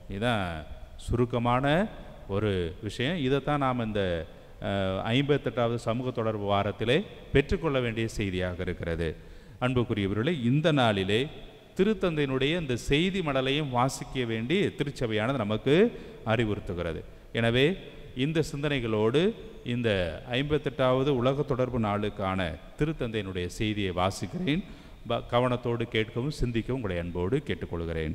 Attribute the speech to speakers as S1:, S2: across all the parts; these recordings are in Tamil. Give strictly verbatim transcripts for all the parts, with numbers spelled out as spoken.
S1: இதுதான் சுருக்கமான ஒரு விஷயம். இதைத்தான் நாம் இந்த ஐம்பத்தெட்டாவது சமூக தொடர்பு வாரத்திலே பெற்றுக்கொள்ள வேண்டிய செய்தியாக இருக்கிறது. அன்புக்குரியவர்களே, இந்த நாளிலே திருத்தந்தையினுடைய இந்த செய்தி மடலையும் வாசிக்க வேண்டி திருச்சபையானது நமக்கு அறிவுறுத்துகிறது. எனவே இந்த சிந்தனைகளோடு இந்த ஐம்பத்தெட்டாவது உலக தொடர்பு நாளுக்கான திருத்தந்தையினுடைய செய்தியை வாசிக்கிறேன். கவனத்தோடு கேட்கவும் சிந்திக்கவும் உங்களை அன்போடு கேட்டுக்கொள்கிறேன்.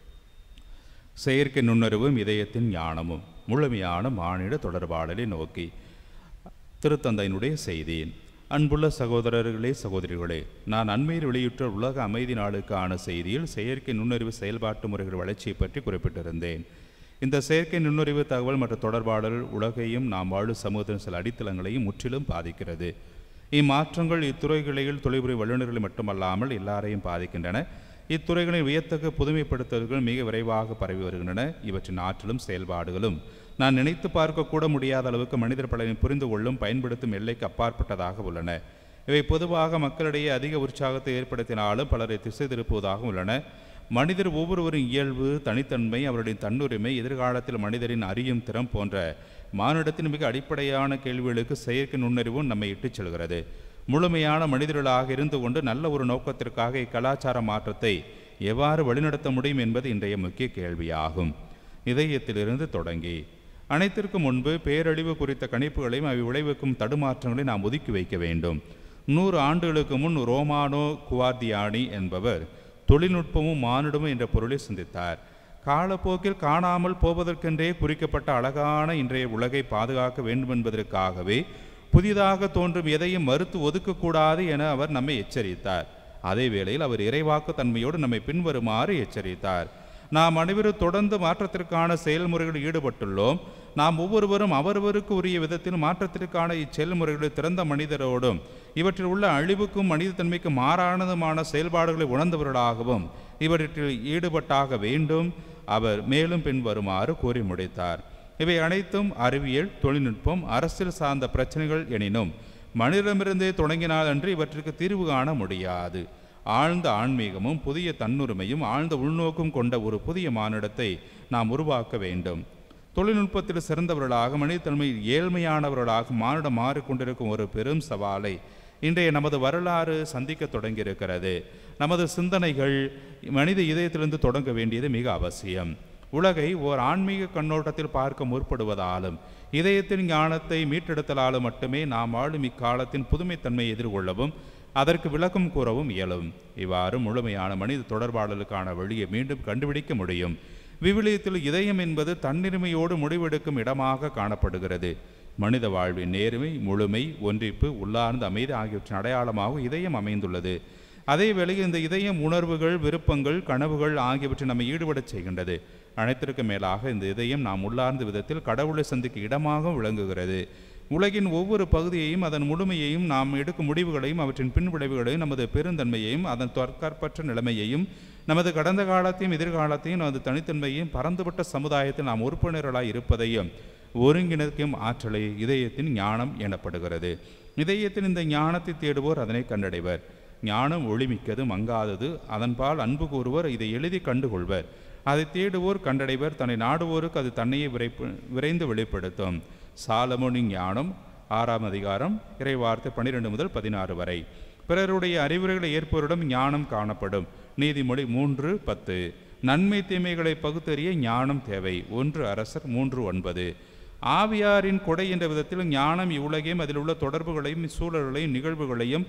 S1: செயற்கை நுண்ணறிவும் இதயத்தின் ஞானமும் முழுமையான மானிட தொடர்பாடலை நோக்கி திருத்தந்தையினுடைய செய்தி. அன்புள்ள சகோதரர்களே, சகோதரிகளே, நான் அண்மையில் வெளியிட்ட உலக அமைதி நாளுக்கான செய்தியில் செயற்கை நுண்ணறிவு செயல்பாட்டு முறைகள் வளர்ச்சியை பற்றி குறிப்பிட்டிருந்தேன். இந்த செயற்கை நுண்ணறிவு தகவல் மற்றும் தொடர்பாடல் உலகையும் நாம் வாழும் சமூகத்தின் சில அடித்தளங்களையும் முற்றிலும் பாதிக்கிறது. இம்மாற்றங்கள் இத்துறைகளில் தொழில்முறை வல்லுநர்களை மட்டுமல்லாமல் எல்லாரையும் பாதிக்கின்றன. இத்துறைகளின் வியத்தகு புதுமைப்படுத்தல்கள் மிக விரைவாக பரவி வருகின்றன. இவற்றின் ஆற்றலும் செயல்பாடுகளும் நான் நினைத்து பார்க்கக்கூட முடியாத அளவுக்கு மனிதர் பலனை புரிந்து கொள்ளும் பயன்படுத்தும் எல்லைக்கு அப்பாற்பட்டதாக உள்ளன. இவை பொதுவாக மக்களிடையே அதிக உற்சாகத்தை ஏற்படுத்தினாலும் பலரை திசை திருப்புவதாக உள்ளன. மனிதர் ஒவ்வொருவரின் இயல்பு, தனித்தன்மை, அவருடைய தன்னுரிமை, எதிர்காலத்தில் மனிதரின் அறியும் திறம் போன்ற மானிடத்தின் மிக அடிப்படையான கேள்விகளுக்கு செயற்கை நுண்ணறிவும் நம்மை இட்டுச் செல்கிறது. முழுமையான மனிதர்களாக இருந்து கொண்டு நல்ல ஒரு நோக்கத்திற்காக இக்கலாச்சார மாற்றத்தை எவ்வாறு வழிநடத்த முடியும் என்பது இன்றைய முக்கிய கேள்வியாகும். இதயத்திலிருந்து தொடங்கி அனைத்திற்கும் முன்பு பேரழிவு குறித்த கணிப்புகளையும் அவை விளைவிக்கும் தடுமாற்றங்களை நாம் ஒதுக்கி வைக்க வேண்டும். நூறு ஆண்டுகளுக்கு முன் ரோமானோ குவார்டியானி என்பவர் தொழில்நுட்பமும் மானிடமும் என்ற பொருளை சிந்தித்தார். காலப்போக்கில் காணாமல் போவதற்கென்றே குறிக்கப்பட்ட அழகான இன்றைய உலகை பாதுகாக்க வேண்டும் என்பதற்காகவே புதிதாக தோன்றும் எதையும் மறுத்து ஒதுக்கக்கூடாது என அவர் நம்மை எச்சரித்தார். அதே வேளையில் அவர் இறைவாக்கு தன்மையோடு நம்மை பின்வருமாறு எச்சரித்தார். நாம் அனைவரும் தொடர்ந்து மாற்றத்திற்கான செயல்முறைகளில் ஈடுபட்டுள்ளோம். நாம் ஒவ்வொருவரும் அவரவருக்கு உரிய விதத்தில் மாற்றத்திற்கான இச்செயல்முறைகளில் திறந்த மனிதரோடும் இவற்றில் உள்ள அழிவுக்கும் மனிதத்தன்மைக்கு மாறானதுமான செயல்பாடுகளை உணர்ந்தவர்களாகவும் இவற்றில் ஈடுபட்டாக வேண்டும். அவர் மேலும் பின்வருமாறு கூறி முடித்தார். இவை அனைத்தும் அறிவியல், தொழில்நுட்பம், அரசியல் சார்ந்த பிரச்சனைகள் எனினும் மனிதமிருந்தே தொடங்கினால் அன்று இவற்றிற்கு தீர்வு காண முடியாது. ஆழ்ந்த ஆன்மீகமும் புதிய தன்னுரிமையும் ஆழ்ந்த உள்நோக்கும் கொண்ட ஒரு புதிய மானிடத்தை நாம் உருவாக்க வேண்டும். தொழில்நுட்பத்தில் சிறந்தவர்களாக மனிதத்தன்மையில் ஏழ்மையானவர்களாக மானிடம் மாறிக்கொண்டிருக்கும் ஒரு பெரும் சவாலை இன்றைய நமது வரலாறு சந்திக்க தொடங்கியிருக்கிறது. நமது சிந்தனைகள் மனித இதயத்திலிருந்து தொடங்க வேண்டியது மிக அவசியம். உலகை ஓர் ஆன்மீக கண்ணோட்டத்தில் பார்க்க முற்படுவதாலும் இதயத்தின் ஞானத்தை மீட்டெடுத்தலாலும் மட்டுமே நாம் வாழும் இக்காலத்தின் புதுமைத்தன்மையை எதிர்கொள்ளவும் அதற்கு விளக்கம் கூறவும் இயலும். இவ்வாறு முழுமையான மனித தொடர்பாடலுக்கான வழியை மீண்டும் கண்டுபிடிக்க முடியும். விவிலியத்தில் இதயம் என்பது தன்னிருமையோடு முடிவெடுக்கும் இடமாக காணப்படுகிறது. மனித வாழ்வின் நேர்மை, முழுமை, ஒன்றிப்பு, உள்ளார்ந்த அமைதி ஆகியவற்றின் அடையாளமாக இதயம் அமைந்துள்ளது. அதே வேளையில் இந்த இதயம் உணர்வுகள், விருப்பங்கள், கனவுகள் ஆகியவற்றை நம்மை ஈடுபடச் செய்கின்றது. அனைத்திற்கு மேலாக இந்த இதயம் நாம் உள்ளார்ந்த விதத்தில் கடவுளை சந்திக்கும் இடமாக விளங்குகிறது. உலகின் ஒவ்வொரு பகுதியையும் அதன் முழுமையையும் நாம் எடுக்கும் முடிவுகளையும் அவற்றின் பின்விளைவுகளையும் நமது பெருந்தன்மையையும் அதன் தற்கற்பற்ற நிலைமையையும் நமது கடந்த காலத்தையும் எதிர்காலத்தையும் நமது தனித்தன்மையையும் பரந்துபட்ட சமுதாயத்தில் நாம் உறுப்பினர்களாய் இருப்பதையும் ஒருங்கிணைக்கும் ஆற்றலை இதயத்தின் ஞானம் எனப்படுகிறது. இதயத்தின் இந்த ஞானத்தை தேடுவோர் அதனை கண்டடைவர். ஞானம் ஒளிமிக்கது, மங்காதது. அதன்பால் அன்பு கூறுவோர் இதை எழுதி கண்டுகொள்வர். அதை தேடுவோர் கண்டடைவர். தன்னை நாடுவோருக்கு அது தன்னையே விரைப்பு விரைந்து வெளிப்படுத்தும். சாலமோனின் ஞானம், ஆறாம் அதிகாரம், இறைவார்த்தை பன்னிரெண்டு முதல் பதினாறு வரை. பிறருடைய அறிவுரைகளை ஏற்போரிடம் ஞானம் காணப்படும். நீதிமொழி மூன்று பத்து. நன்மை தீமைகளை பகுத்தறிய ஞானம் தேவை. ஒன்று அரசர் மூன்று ஒன்பது. ஆவியாரின் கொடை என்ற விதத்தில் ஞானம் இவ்வுலகையும் அதில் உள்ள தொடர்புகளையும் சூழல்களையும் நிகழ்வுகளையும்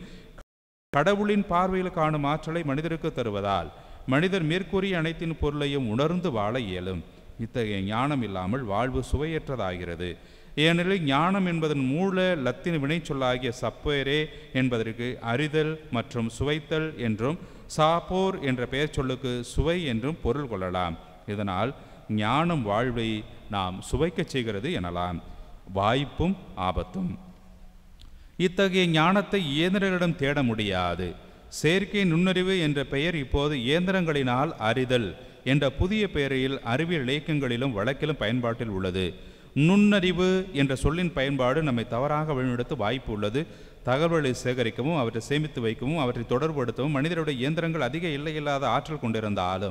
S1: கடவுளின் பார்வையில் காணும் ஆற்றலை மனிதருக்கு தருவதால் மனிதர் மேற்கூறிய அனைத்தின் பொருளையும் உணர்ந்து வாழ இயலும். இத்தகைய ஞானம் இல்லாமல் வாழ்வு சுவையற்றதாகிறது. ஏனெனில் ஞானம் என்பதன் மூல லத்தீன் வினைச்சொல்லாகிய சப்பேரே என்பதற்கு அறிதல் மற்றும் சுவைத்தல் என்றும் சாப்போர் என்ற பெயர் சொல்லுக்கு சுவை என்றும் பொருள் கொள்ளலாம். இதனால் ஞானம் வாழ்வை நாம் சுவைக்கச் செய்கிறது எனலாம். வாய்ப்பும் ஆபத்தும். இத்தகைய ஞானத்தை இயந்திரங்களிடம் தேட முடியாது. செயற்கை நுண்ணறிவு என்ற பெயர் இப்போது இயந்திரங்களினால் அறிதல் என்ற புதிய பெயரில் அறிவியல் இலக்கியங்களிலும் வழக்கிலும் பயன்பாட்டில் உள்ளது. நுண்ணறிவு என்ற சொல்லின் பயன்பாடு நம்மை தவறாக வழிநடத்த வாய்ப்பு உள்ளது. தகவல்களை சேகரிக்கவும் அவற்றை சேமித்து வைக்கவும் அவற்றை தொடர்புபடுத்தவும் மனிதருடைய இயந்திரங்கள் அதிக எல்லையில்லாத ஆற்றல் கொண்டிருந்தாலும்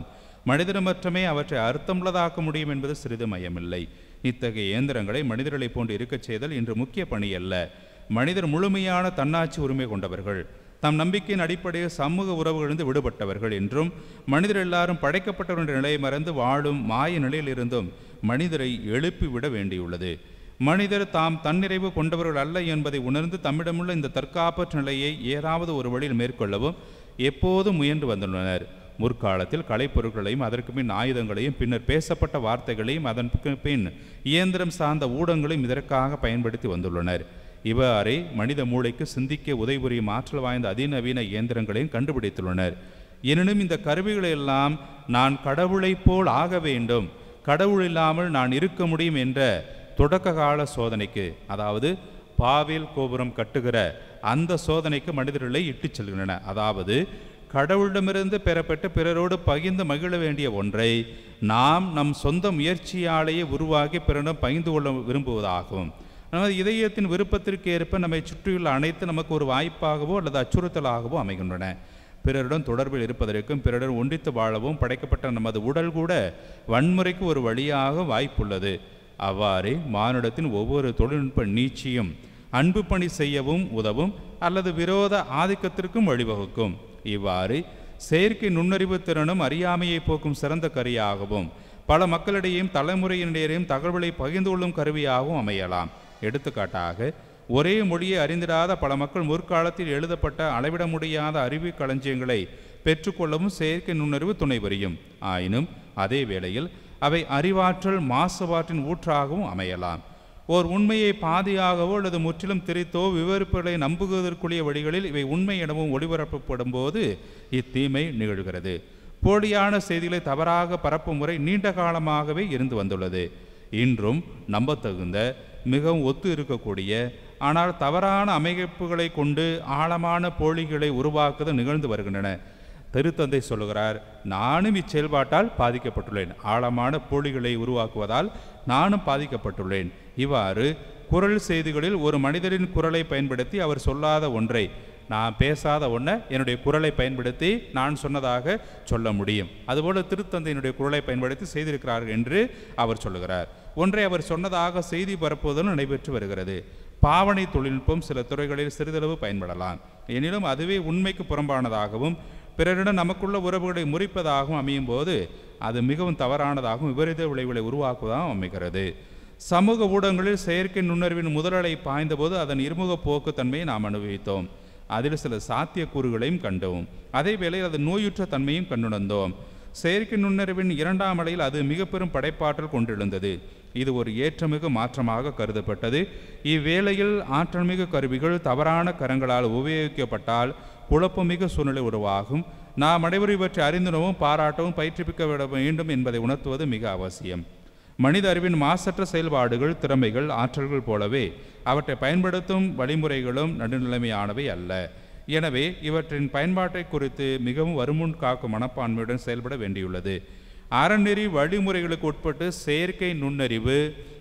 S1: மனிதர் மட்டுமே அவற்றை அர்த்தமுள்ளதாக்க முடியும் என்பது சிறிது மையமில்லை. இத்தகைய இயந்திரங்களை மனிதர்களை போன்று இருக்கச் செய்தல் இன்று முக்கிய பணி அல்ல. மனிதர் முழுமையான தன்னாட்சி உரிமை கொண்டவர்கள், தம் நம்பிக்கையின் அடிப்படையில் சமூக உறவுகளிலிருந்து விடுபட்டவர்கள் என்றும், மனிதர் எல்லாரும் படைக்கப்பட்டவர் என்ற நிலையை மறந்து வாழும் மாய நிலையில் இருந்தும் மனிதரை எழுப்பிவிட வேண்டியுள்ளது. மனிதர் தாம் தன்னிறைவு கொண்டவர்கள் அல்ல என்பதை உணர்ந்து தம்மிடமுள்ள இந்த தற்காப்பற்ற நிலையை ஏதாவது ஒரு வழியில் மேற்கொள்ளவும் எப்போதும் முயன்று வந்துள்ளனர். முற்காலத்தில் கலைப்பொருட்களையும் அதற்கு பின் ஆயுதங்களையும் பின்னர் பேசப்பட்ட வார்த்தைகளையும் அதற்கு பின் இயந்திரம் சார்ந்த ஊடகங்களையும் இதற்காக பயன்படுத்தி வந்துள்ளனர். இவ்வாறே மனித மூளைக்கு சிந்திக்க உதவி புரியும் ஆற்றல் வாய்ந்த அதிநவீன இயந்திரங்களையும் கண்டுபிடித்துள்ளனர். எனினும் இந்த கருவிகளை எல்லாம் நான் கடவுளைப் போல் ஆக வேண்டும், கடவுள் இல்லாமல் நான் இருக்க முடியும் என்ற தொடக்க கால சோதனைக்கு, அதாவது பாவில் கோபுரம் கட்டுகிற அந்த சோதனைக்கு மனிதர்களை இட்டுச் செல்கின்றன. அதாவது கடவுளிடமிருந்து பெறப்பட்டு பிறரோடு பகிர்ந்து மகிழ வேண்டிய ஒன்றை நாம் நம் சொந்த முயற்சியாலேயே உருவாக்கி பிறரிடம் பகிர்ந்து கொள்ள விரும்புவதாகும். நமது இதயத்தின் விருப்பத்திற்கு ஏற்ப நம்மை சுற்றியுள்ள அனைத்து நமக்கு ஒரு வாய்ப்பாகவோ அல்லது அச்சுறுத்தலாகவோ அமைகின்றன. பிறருடன் தொடர்பில் இருப்பதற்கும் பிறருடன் ஒன்றித்து வாழவும் படைக்கப்பட்ட நமது உடல் கூட வன்முறைக்கு ஒரு வழியாக வாய்ப்புள்ளது. அவ்வாறே மானுடத்தின் ஒவ்வொரு தொழில்நுட்ப நீட்சியும் அன்பு பணி செய்யவும் உதவும் அல்லது விரோத ஆதிக்கத்திற்கும் வழிவகுக்கும். இவ்வாறு செயற்கை நுண்ணறிவு திறனும் அறியாமையை போக்கும் சிறந்த கருவியாகவும் பல மக்களிடையும் தலைமுறையினரையும் தகவலை பகிர்ந்து கொள்ளும் கருவியாகவும் அமையலாம். எடுத்துக்காட்டாக, ஒரே மொழியை அறிந்திடாத பல மக்கள் முற்காலத்தில் எழுதப்பட்ட அளவிட முடியாத அறிவு களஞ்சியங்களை பெற்றுக்கொள்ளவும் செயற்கை நுண்ணறிவு துணை புரியும். ஆயினும் அதே வேளையில் அவை அறிவாற்றல் மாசுபாட்டின் ஊற்றாகவும் அமையலாம். ஓர் உண்மையை பாதியாகவோ அல்லது முற்றிலும் திரித்தோ விவரிப்புகளை நம்புவதற்குரிய வழிகளில் இவை உண்மை எனவும் ஒளிபரப்பப்படும் போது இத்தீமை நிகழ்கிறது. போலியான செய்திகளை தவறாக பரப்பும் முறை நீண்ட காலமாகவே இருந்து வந்துள்ளது. இன்றும் நம்பத்தகுந்த, மிகவும் ஒத்து இருக்கக்கூடிய ஆனால் தவறான அமைப்புகளை கொண்டு ஆழமான போலிகளை உருவாக்குவது நிகழ்ந்து வருகின்றன. திருத்தந்தை சொல்லுகிறார், நானும் இச்செயல்பாட்டால் பாதிக்கப்பட்டுள்ளேன், ஆழமான போலிகளை உருவாக்குவதால் நானும் பாதிக்கப்பட்டுள்ளேன். இவ்வாறு குரல் செய்திகளில் ஒரு மனிதரின் குரலை பயன்படுத்தி அவர் சொல்லாத ஒன்றை, நான் பேசாத ஒன்றை என்னுடைய குரலை பயன்படுத்தி நான் சொன்னதாக சொல்ல முடியும். அதுபோல திருத்தந்தையினுடைய குரலை பயன்படுத்தி செய்திருக்கிறார்கள் என்று அவர் சொல்லுகிறார். ஒன்றை அவர் சொன்னதாக செய்தி பரப்புவதும் நடைபெற்று வருகிறது. பாவனை தொழில்நுட்பம் சில துறைகளில் சிறிதளவு பயன்படலாம். எனினும் அதுவே உண்மைக்கு புறம்பானதாகவும் பிறரிடம் நமக்குள்ள உறவுகளை முறிப்பதாகவும் அமையும் போது அது மிகவும் தவறானதாகவும் விபரீத விளைவுகளை உருவாக்குவதாகவும் அமைகிறது. சமூக ஊடகங்களில் செயற்கை நுண்ணறிவின் முதலலை பாய்ந்தபோது அதன் இருமுக போக்கு தன்மையை நாம் அனுபவித்தோம். அதில் சில சாத்தியக்கூறுகளையும் கண்டோம். அதே வேளையில் அது நோயுற்ற தன்மையும் கண்டுணர்ந்தோம். செயற்கை நுண்ணறிவின் இரண்டாம் அலையில் அது மிக பெரும் படைப்பாற்றல் கொண்டிருந்தது. இது ஒரு ஏற்றமிகு மாற்றமாக கருதப்பட்டது. இவ்வேளையில் ஆற்றல்மிகு கருவிகள் தவறான கரங்களால் உபயோகிக்கப்பட்டால் குழப்பமிகு சூழ்நிலை உருவாகும். நாம் அனைவரும் இவற்றை அறிந்துணவும் பாராட்டவும் பயிற்றுவிக்க விட வேண்டும் என்பதை உணர்த்துவது மிக அவசியம். மனித அறிவின் மாசற்ற செயல்பாடுகள், திறமைகள், ஆற்றல்கள் போலவே அவற்றை பயன்படுத்தும் வழிமுறைகளும் நடுநிலைமையானவை அல்ல. எனவே இவற்றின் பயன்பாட்டை குறித்து மிகவும் வருமுன் காக்கும் மனப்பான்மையுடன் செயல்பட வேண்டியுள்ளது. அறநெறி வழிமுறைகளுக்கு உட்பட்டு செயற்கை நுண்ணறிவு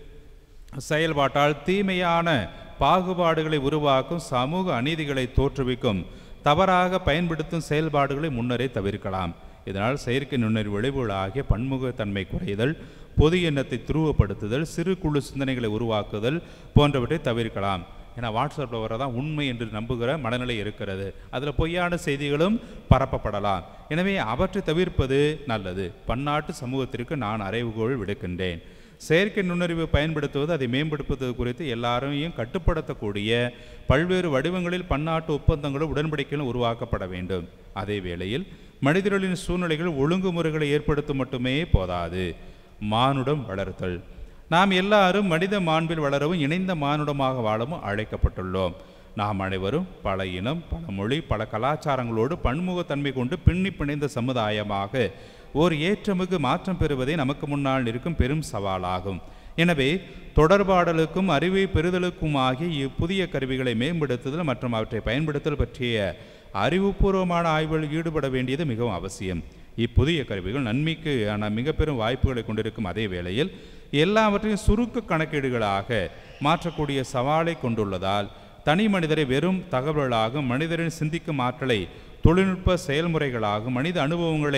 S1: செயல்பாட்டால் தீமையான பாகுபாடுகளை உருவாக்கும், சமூக அநீதிகளை தோற்றுவிக்கும், தவறாக பயன்படுத்தும் செயல்பாடுகளை முன்னரே தவிர்க்கலாம். இதனால் செயற்கை நுண்ணறிவு விளைவுகளாகிய பன்முகத்தன்மை குறைதல், பொது எண்ணத்தை துருவப்படுத்துதல், சிறு குழு சிந்தனைகளை உருவாக்குதல் போன்றவற்றை தவிர்க்கலாம். ஏன்னா வாட்ஸ்அப்பில் வரதான் உண்மை என்று நம்புகிற மனநிலை இருக்கிறது. அதில் பொய்யான செய்திகளும் பரப்பப்படலாம். எனவே அவற்றை தவிர்ப்பது நல்லது. பன்னாட்டு சமூகத்திற்கு நான் அறைகோள் விடுக்கின்றேன். செயற்கை நுண்ணறிவு பயன்படுத்துவது, அதை மேம்படுத்துவது குறித்து எல்லாரையும் கட்டுப்படுத்தக்கூடிய பல்வேறு வடிவங்களில் பன்னாட்டு ஒப்பந்தங்களும் உடன்படிக்கைகளும் உருவாக்கப்பட வேண்டும். அதே வேளையில் மனிதர்களின் சூழ்நிலைகள் ஒழுங்குமுறைகளை ஏற்படுத்த மட்டுமே போதாது. மானுடம் வளர்த்தல். நாம் எல்லாரும் மனித மாண்பில் வளரவும் இணைந்த மானுடமாக வாழவும் அழைக்கப்பட்டுள்ளோம். நாம் அனைவரும் பல இனம், பல மொழி, பல கலாச்சாரங்களோடு பன்முகத்தன்மை கொண்டு பின்னி பிணைந்த சமுதாயமாக ஓர் ஏற்றமிகு மாற்றம் பெறுவதே நமக்கு முன்னால் இருக்கும் பெரும் சவாலாகும். எனவே தொடர்பாடலுக்கும் அறிவை பெறுதலுக்கும் ஆகிய இப்புதிய கருவிகளை மேம்படுத்துதல் மற்றும் அவற்றை பயன்படுத்தல் பற்றிய அறிவுபூர்வமான ஆய்வில் ஈடுபட வேண்டியது மிகவும் அவசியம். இப்புதிய கருவிகள் நன்மைக்கு ஆன மிக பெரும் வாய்ப்புகளை கொண்டிருக்கும் அதே வேளையில் எல்லாவற்றையும் சுருக்க கணக்கீடுகளாக மாற்றக்கூடிய சவாலை கொண்டுள்ளதால் தனி மனிதரை வெறும் தகவல்களாகும், மனிதரின் சிந்திக்கும் ஆற்றலை தொழில்நுட்ப செயல்முறைகளாகும், மனித அனுபவங்களை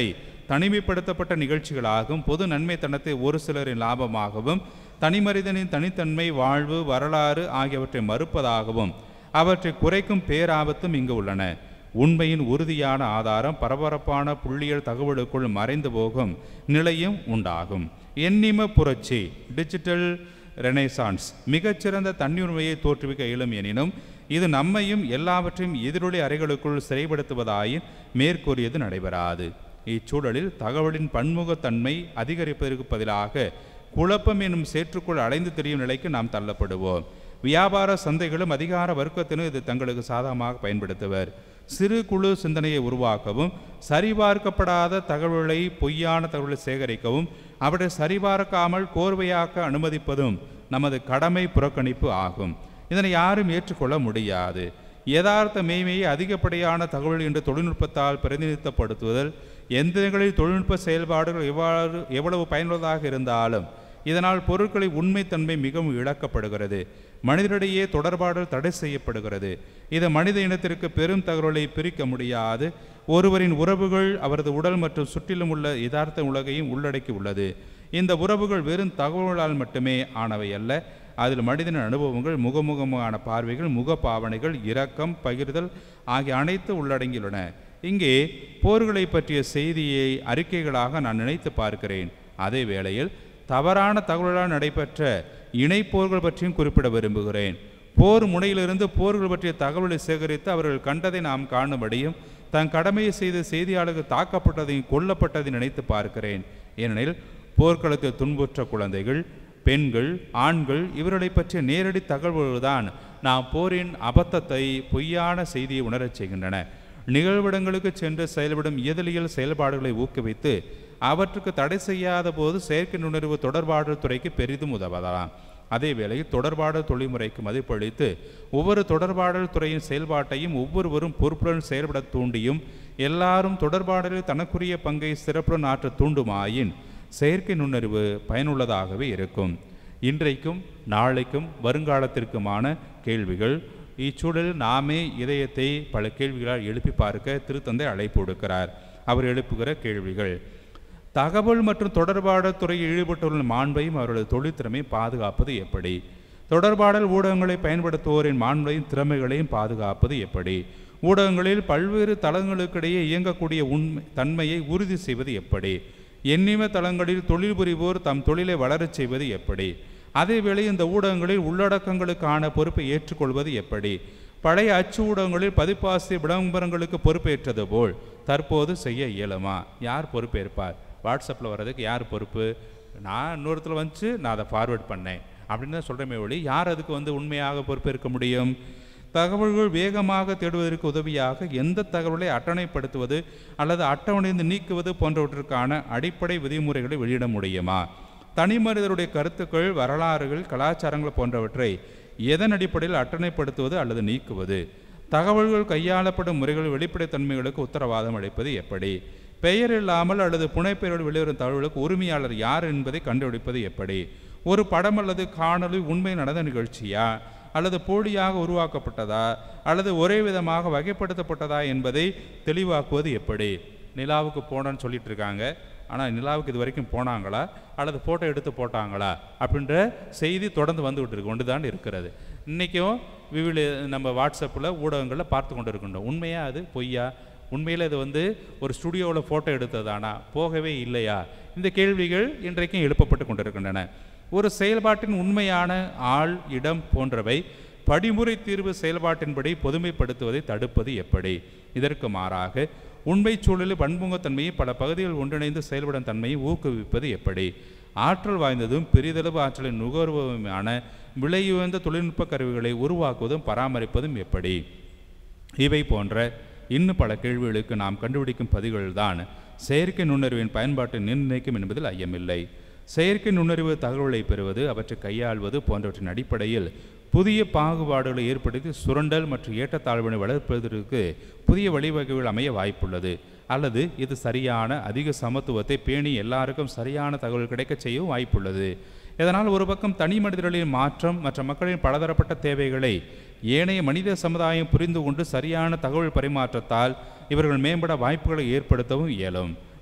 S1: தனிமைப்படுத்தப்பட்ட நிகழ்ச்சிகளாகவும் பொது நன்மைத்தனத்தை ஒரு சிலரின் லாபமாகவும் தனிமனிதனின் தனித்தன்மை, வாழ்வு, வரலாறு ஆகியவற்றை மறுப்பதாகவும் அவற்றை குறைக்கும் பேராபத்தும் இங்கு உள்ளன. உண்மையின் உறுதியான ஆதாரம் பரபரப்பான புள்ளியல் தகவலுக்குள் மறைந்து போகும் நிலையும் உண்டாகும். எண்ணிம புரட்சி டிஜிட்டல் ரெனைசான்ஸ் மிகச்சிறந்த தன்னுரிமையை தோற்றுவிக்க இயலும் எனினும் இது நம்மையும் எல்லாவற்றையும் எதிரொலி அறைகளுக்குள் சிறைப்படுத்துவதாயின் மேற்கூறியது நடைபெறாது. இச்சூழலில் தகவலின் பன்முகத்தன்மை அதிகரிப்பதற்கு பதிலாக குழப்பம் என்னும் சேற்றுக்குள் அடைந்து திரியும் நிலைக்கு நாம் தள்ளப்படுவோம். வியாபார சந்தைகளும் அதிகார வர்க்கத்தினும் இது தங்களுக்கு சாதகமாக பயன்படுத்துவர். சிறு குழு சிந்தனையை உருவாக்கவும் சரிபார்க்கப்படாத தகவல்களை, பொய்யான தகவலை சேகரிக்கவும் அவற்றை சரிபார்க்காமல் கோர்வையாக்க அனுமதிப்பதும் நமது கடமை புறக்கணிப்பு ஆகும். இதனை யாரும் ஏற்றுக்கொள்ள முடியாது. யதார்த்த மேய்மையை அதிகப்படியான தகவல் என்று தொழில்நுட்பத்தால் பிரதிநிதித்துவப்படுத்துவதில் எந்திரங்களில் தொழில்நுட்ப செயல்பாடுகள் எவ்வாறு எவ்வளவு பயனுள்ளதாக இருந்தாலும் இதனால் பொருட்களின் உண்மைத்தன்மை மிகவும் இழக்கப்படுகிறது. மனிதரிடையே தொடர்பாடல் தடை செய்யப்படுகிறது. இது மனித இனத்திற்கு பெரும் தகவலை பிரிக்க முடியாது. ஒருவரின் உறவுகள் அவரது உடல் மற்றும் சுற்றிலும் உள்ள யதார்த்த உலகையும் உள்ளடக்கி உள்ளது. இந்த உறவுகள் வெறும் தகவல்களால் மட்டுமே ஆனவை அல்ல. அதில் மனிதனின் அனுபவங்கள், முகமுகமான பார்வைகள், முக பாவனைகள், இரக்கம், பகிர்தல் ஆகிய அனைத்து உள்ளடங்கியுள்ளன. இங்கே போர்களை பற்றிய செய்தியை அறிக்கைகளாக நான் நினைத்து பார்க்கிறேன். அதே வேளையில் தவறான தகவலால் நடைபெற்ற இணைப்போர்கள் பற்றியும் குறிப்பிட விரும்புகிறேன். போர் முனையிலிருந்து போர்கள் பற்றிய தகவலை சேகரித்து அவர்கள் கண்டதை நாம் காணும்படியும் தன் கடமையை செய்த செய்தியாளர்கள் தாக்கப்பட்டதையும் கொல்லப்பட்டதை நினைத்து பார்க்கிறேன். ஏனெனில் போர்க்களத்தில் துன்புற்ற குழந்தைகள், பெண்கள், ஆண்கள் இவர்களை பற்றிய நேரடி தகவல்கள்தான் நாம் போரின் அபத்தத்தை, பொய்யான செய்தியை உணரச் செய்கின்றன. நிகழ்விடங்களுக்கு சென்று செயல்படும் இயதலியல் செயல்பாடுகளை ஊக்குவித்து அவற்றுக்கு தடை செய்யாத போது செயற்கை நுண்ணறிவு தொடர்பாடல் துறைக்கு பெரிதும் உதவலாம். அதே வேளையில் தொடர்பாடல் தொழில்முறைக்கு மதிப்பளித்து ஒவ்வொரு தொடர்பாடல் துறையின் செயல்பாட்டையும் ஒவ்வொருவரும் பொறுப்புடன் செயல்பட தூண்டியும் எல்லாரும் தொடர்பாடலில் தனக்குரிய பங்கை சிறப்புடன் ஆற்ற தூண்டுமாயின் செயற்கை நுண்ணறிவு பயனுள்ளதாகவே இருக்கும். இன்றைக்கும் நாளைக்கும் வருங்காலத்திற்குமான கேள்விகள். இச்சூழலில் நாமே இதயத்தை பல கேள்விகளால் எழுப்பி பார்க்க திருத்தந்தை அழைப்பு கொடுக்கிறார். அவர் எழுப்புகிற கேள்விகள்: தகவல் மற்றும் தொடர்பாடல் துறையில் ஈடுபட்டுள்ள மாண்பையும் அவர்களது தொழில்திறமை பாதுகாப்பது எப்படி? தொடர்பாடல் ஊடகங்களை பயன்படுத்துவோரின் மாண்பையும் திறமைகளையும் பாதுகாப்பது எப்படி? ஊடகங்களில் பல்வேறு தளங்களுக்கிடையே இயங்கக்கூடிய உண்மை தன்மையை உறுதி செய்வது எப்படி? எண்ணிம தளங்களில் தொழில் புரிவோர் தம் தொழிலை வளரச் செய்வது எப்படி? அதேவேளை இந்த ஊடகங்களில் உள்ளடக்கங்களுக்கான பொறுப்பை ஏற்றுக்கொள்வது எப்படி? பழைய அச்சு ஊடகங்களில் பதிப்பாசி விளம்பரங்களுக்கு பொறுப்பேற்றது போல் தற்போது செய்ய இயலுமா? யார் பொறுப்பேற்பார்? வாட்ஸ்அப்பில் வர்றதுக்கு யார் பொறுப்பு? நான் இன்னொருத்தில் வந்துச்சு, நான் அதை ஃபார்வேர்ட் பண்ணேன் அப்படின்னு தான் சொல்கிறமே ஒழி, யார் அதுக்கு வந்து உண்மையாக பொறுப்பேற்க முடியும்? தகவல்கள் வேகமாக தேடுவதற்கு உதவியாக எந்த தகவலை அட்டவணைப்படுத்துவது அல்லது அட்டவணைந்து நீக்குவது போன்றவற்றிற்கான அடிப்படை விதிமுறைகளை வெளியிட முடியுமா? தனி மனிதருடைய கருத்துக்கள், வரலாறுகள், கலாச்சாரங்கள் போன்றவற்றை எதன் அடிப்படையில் அட்டவணைப்படுத்துவது அல்லது நீக்குவது? தகவல்கள் கையாளப்படும் முறைகள் வெளிப்படைத்தன்மைகளுக்கு உத்தரவாதம் அளிப்பது எப்படி? பெயர் இல்லாமல் அல்லது புனைப்பெயரோடு வெளிவரும் தகவலுக்கு உரிமையாளர் யார் என்பதை கண்டுபிடிப்பது எப்படி? ஒரு படம் அல்லது காணொளி உண்மை நடந்த நிகழ்ச்சியா அல்லது போலியாக உருவாக்கப்பட்டதா அல்லது ஒரே விதமாக வகைப்படுத்தப்பட்டதா என்பதை தெளிவாக்குவது எப்படி? நிலாவுக்கு போனோன்னு சொல்லிட்டு இருக்காங்க, ஆனால் நிலாவுக்கு இது வரைக்கும் போனாங்களா அல்லது ஃபோட்டோ எடுத்து போட்டாங்களா அப்படின்ற செய்தி தொடர்ந்து வந்துகிட்டு இருக்கு கொண்டு தான் இருக்கிறது. இன்றைக்கும் விவில நம்ம வாட்ஸ்அப்பில் ஊடகங்களில் பார்த்து கொண்டு இருக்கின்றோம். உண்மையா அது பொய்யா? உண்மையில் இது வந்து ஒரு ஸ்டுடியோவில் ஃபோட்டோ எடுத்ததானா, போகவே இல்லையா? இந்த கேள்விகள் இன்றைக்கும் எழுப்பப்பட்டு கொண்டிருக்கின்றன. ஒரு செயல்பாட்டின் உண்மையான ஆள், இடம் போன்றவை படிமுறை தீர்வு செயல்பாட்டின்படி பொதுமைப்படுத்துவதை தடுப்பது எப்படி? இதற்கு மாறாக உண்மை சூழலில் பன்முகத்தன்மையை பல பகுதிகள் ஒன்றிணைந்து செயல்படும் தன்மையை ஊக்குவிப்பது எப்படி? ஆற்றல் வாய்ந்ததும் பெரிதளவு ஆற்றலின் நுகர்வுமான விலையுயர்ந்த தொழில்நுட்ப கருவிகளை உருவாக்குவதும் பராமரிப்பதும் எப்படி? இவை போன்ற இன்னும் பல கேள்விகளுக்கு நாம் கண்டுபிடிக்கும் பதிவுகள்தான் செயற்கை நுண்ணறிவின் பயன்பாட்டை நிர்ணயிக்கும் என்பதில் ஐயமில்லை. செயற்கை நுண்ணறிவு தகவலை பெறுவது, அவற்றை கையாள்வது போன்றவற்றின் அடிப்படையில் புதிய பாகுபாடுகளை ஏற்படுத்தி சுரண்டல் மற்றும் ஏற்றத்தாழ்வினை வளர்ப்பதற்கு புதிய வழிவகைகள் அமைய வாய்ப்புள்ளது. அல்லது இது சரியான அதிக சமத்துவத்தை பேணி எல்லாருக்கும் சரியான தகவல் கிடைக்க செய்யவும் வாய்ப்புள்ளது. இதனால் ஒரு பக்கம் தனி மனிதர்களின் மாற்றம் மற்ற மக்களின் பலதரப்பட்ட தேவைகளை ஏனைய மனித சமுதாயம் புரிந்து கொண்டு சரியான தகவல் பரிமாற்றத்தால் இவர்கள் மேம்பட வாய்ப்புகளை ஏற்படுத்தவும் இயலும்.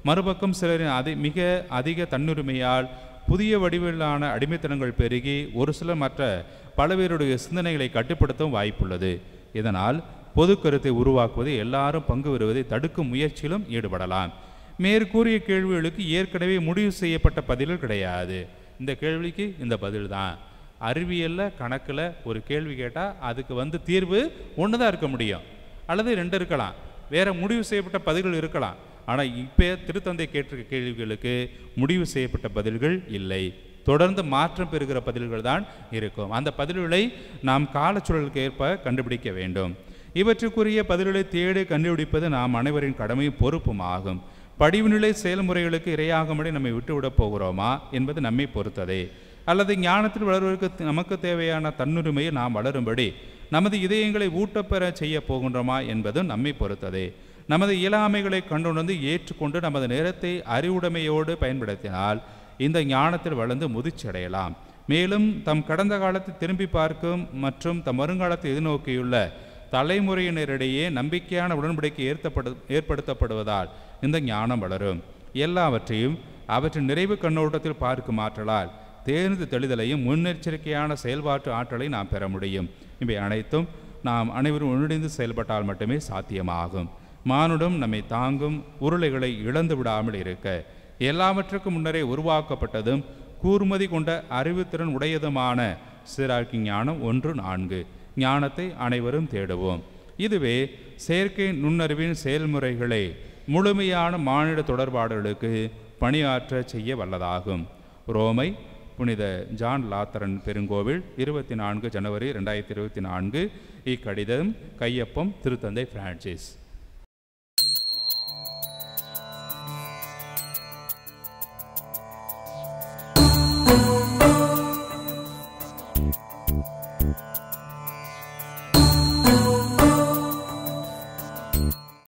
S1: மறுபக்கம் சிலரின் அதி மிக அதிக தன்னுரிமையால் புதிய வடிவிலான அடிமைத்தனங்கள் பெருகி ஒரு சிலர் மற்ற பலவேருடைய சிந்தனைகளை கட்டுப்படுத்தவும் வாய்ப்புள்ளது. இதனால் பொது கருத்தை உருவாக்குவது எல்லாரும் பங்கு பெறுவதை தடுக்கும் முயற்சியிலும் ஈடுபடலாம். மேற்கூறிய கேள்விகளுக்கு ஏற்கனவே முடிவு செய்யப்பட்ட பதில்கள் கிடையாது. இந்த கேள்விக்கு இந்த பதில் தான். அறிவியலில் கணக்கில் ஒரு கேள்வி கேட்டால் அதுக்கு வந்து தீர்வு ஒன்று தான் இருக்க முடியும், அல்லது ரெண்டு இருக்கலாம், வேறு முடிவு செய்யப்பட்ட பதில்கள் இருக்கலாம். ஆனால் இப்போ திருத்தந்தை கேட்டிருக்க கேள்விகளுக்கு முடிவு செய்யப்பட்ட பதில்கள் இல்லை, தொடர்ந்து மாற்றம் பெறுகிற பதில்கள் தான் இருக்கும். அந்த பதில்களை நாம் காலச்சூழலுக்கு ஏற்ப கண்டுபிடிக்க வேண்டும். இவற்றுக்குரிய பதில்களை தேடி கண்டுபிடிப்பது நாம் அனைவரின் கடமையும் பொறுப்பும் ஆகும். படிவுநிலை செயல்முறைகளுக்கு இரையாகும்படி நம்மை விட்டுவிடப் போகிறோமா என்பது நம்மை பொறுத்ததே, அல்லது ஞானத்தில் வளர்வதற்கு நமக்கு தேவையான தன்னுரிமையை நாம் வளரும்படி நமது இதயங்களை ஊட்டப்பெற செய்ய போகின்றோமா என்பது நம்மை பொறுத்ததே. நமது இயலாமைகளை கண்டுணர்ந்து ஏற்றுக்கொண்டு நமது நேரத்தை அறிவுடைமையோடு பயன்படுத்தினால் இந்த ஞானத்தில் வளர்ந்து முதிர்ச்சியடையலாம். மேலும் தம் கடந்த காலத்தை திரும்பி பார்க்கும் மற்றும் தம் வருங்காலத்தை எதிர்நோக்கியுள்ள தலைமுறையினரிடையே நம்பிக்கையான உடன்படிக்கை ஏற்படு ஏற்படுத்தப்படுவதால் இந்த ஞானம் வளரும். எல்லாவற்றையும் அவற்றின் நிறைவு கண்ணோட்டத்தில் பார்க்கும் ஆற்றலால் தேர்ந்து தெளிதலையும் முன்னெச்சரிக்கையான செயல்பாட்டு ஆற்றலை நாம் பெற முடியும். இவை அனைத்தும் நாம் அனைவரும் ஒன்றிணைந்து செயல்பட்டால் மட்டுமே சாத்தியமாகும். மானுடம் நம்மை தாங்கும் உருளைகளை இழந்து விடாமல் இருக்க எல்லாவற்றுக்கும் முன்னரே உருவாக்கப்பட்டதும் கூர்மதி கொண்ட அறிவுத்திறன் உடையதுமான சீராக்கி ஞானம் ஒன்று நான்கு ஞானத்தை அனைவரும் தேடுவோம். இதுவே செயற்கை நுண்ணறிவின் செயல்முறைகளை முழுமையான மானிட தொடர்பாடல்களுக்கு பணியாற்ற செய்ய வல்லதாகும். ரோமை புனித ஜான் லாத்தரன் பெருங்கோவில் இருபத்தி நான்கு ஜனவரி ரெண்டாயிரத்தி இருபத்தி நான்கு. இக்கடிதம் கையொப்பம் திருத்தந்தை பிரான்சிஸ்.